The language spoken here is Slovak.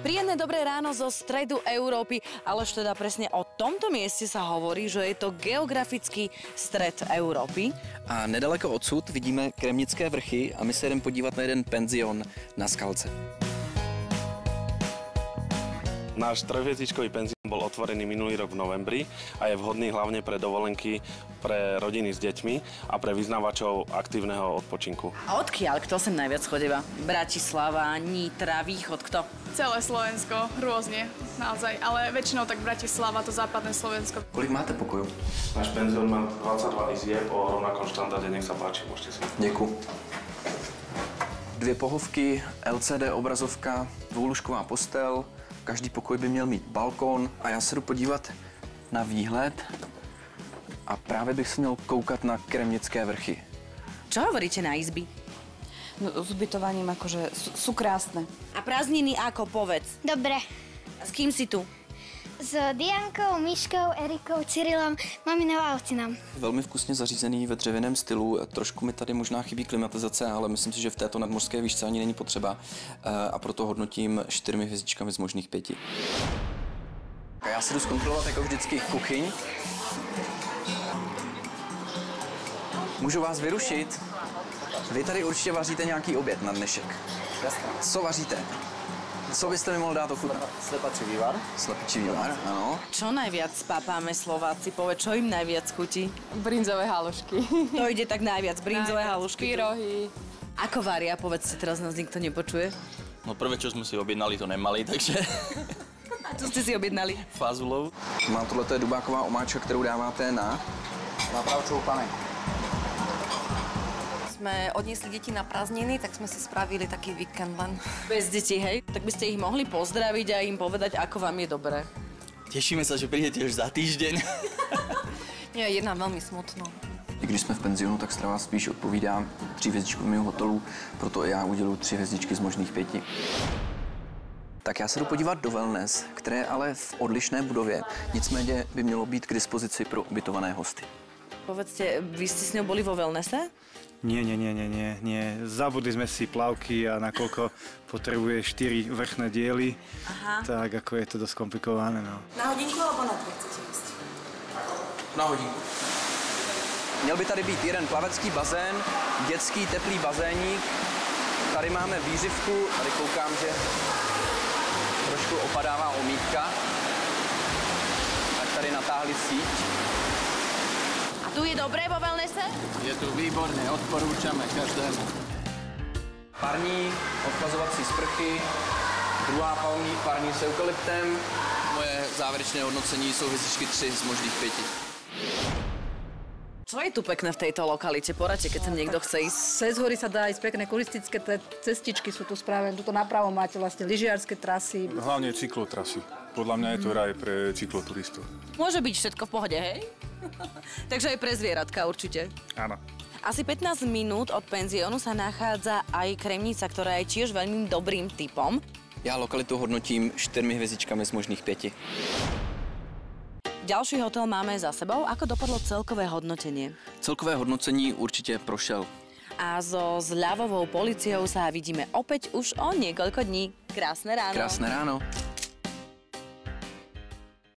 Príjemné dobré ráno zo stredu Európy, alež teda presne o tomto mieste sa hovorí, že je to geografický stred Európy. A nedaleko odsud vidíme Kremnické vrchy a my se jdeme podívat na jeden penzion na Skalce. Náš trojhviezdičkový penzión bol otvorený minulý rok v novembri a je vhodný hlavne pre dovolenky pre rodiny s deťmi a pre vyznávačov aktívneho odpočinku. A odkiaľ? Kto sem najviac chodíva? Bratislava, Nitra, Východ, kto? Celé Slovensko, rôzne, naozaj, ale väčšinou tak Bratislava, to západné Slovensko. Kolik máte pokojů? Náš penzión má 22 izieb o rovnakom štandarde, nech sa páči, môžete si. Děkuji. 2 pohovky, LCD obrazovka, dvoulůžková postel, každý pokoj by měl mít balkón a já se jdu podívat na výhled a právě bych se měl koukat na Kremnické vrchy. Čo hovoríte na izby? No, s ubytovaním akože sú krásne. A prázdniny ako, povedz? Dobre. A s kým si tu? S Diankou, Myškou, Erikou, Cyrilom, maminou a otcinom. Velmi vkusně zařízený ve dřevěném stylu. Trošku mi tady možná chybí klimatizace, ale myslím si, že v této nadmořské výšce ani není potřeba. A proto hodnotím 4 hvězdičkami z možných 5. A já si jdu zkontrolovat jako vždycky kuchyň. Můžu vás vyrušit? Vy tady určitě vaříte nějaký oběd na dnešek. Co vaříte? Co byste mi mohl dát ochutnat? Slepačí vývar. Slepičí vývar, ano. Čo najviac spápáme Slováci? Povedz, čo im najviac chutí? Brinzové halušky. To ide tak najviac, brinzové halušky. Pyrohy. Ako varia? Povedzte, teraz nás nikto nepočuje. No prvé, čo sme si objednali, to nemali, takže... Čo ste si objednali? Fazulov. Má tohleto je dubáková omáčka, kterou dáváte na... Na pravčovú panenku. Sme odniesli deti na prázdniny, tak sme si spravili taký víkend len. Bez detí, hej? Tak by ste ich mohli pozdraviť a im povedať, ako vám je dobré. Tešíme sa, že prídete už za týždeň. Nie, je nám veľmi smutno. I když jsme v penzionu, tak strava spíš odpovídá 3 hvězdičkovým hotelu, proto i já uděluji 3 hvězdičky z možných 5. Tak já se jdu podívat do wellness, které je ale v odlišné budově, nicméně by mělo být k dispozici pro ubytované hosty. Povedzte, vy ste s ňou boli vo wellnesse? Nie. Zabudli sme si plavky a nakoľko potrebuje 4 vrchné diely, tak ako je to dosť komplikované. No. Na hodinku alebo na 2 chcete ísť? Na hodinku. Měl by tady být jeden plavecký bazén, dětský teplý bazéník, tady máme výřivku, tady koukám, že trošku opadává omítka, tak tady natáhli síť. Tu je dobré vo wellnesse? Je tu výborné, odporúčame každému. Parní, odchlazovací sprchy, druhá parní s eukalyptem. Moje záverečné hodnocení sú hvězdičky 3 z možných 5. Čo je tu pekné v tejto lokalite? Poradte, keď sem niekto chce ísť. Cez hory sa dá ísť pekné turistické cestičky sú tu spravené. Tuto napravo máte vlastne lyžiarske trasy. Hlavne cyklotrasy. Podľa mňa je to raj pre cykloturistov. Môže byť všetko v pohode, hej? Takže aj pre zvieratka určite. Áno. Asi 15 minút od penziónu sa nachádza aj Kremnica, ktorá je tiež veľmi dobrým typom. Já lokalitu hodnotím 4 hvězdičkami z možných 5. Ďalší hotel máme za sebou. Ako dopadlo celkové hodnotenie? Celkové hodnocení určitě prošel. A so zľavovou policiou sa vidíme opäť už o niekoľko dní. Krásne ráno. Krásné ráno.